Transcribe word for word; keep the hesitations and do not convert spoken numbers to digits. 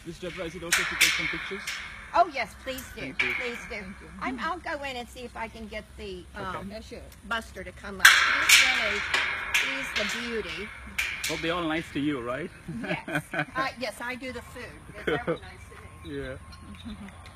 Miss Deborah, is it okay if you take some pictures? Oh yes, please do. Thank you. Please do. I'm, I'll go in and see if I can get the um, Okay. Sure. Buster to come up. He's really, he's the beauty. Hope they're all nice to you, right? Yes. Uh, yes, I do the food. They're very nice to me. Yeah.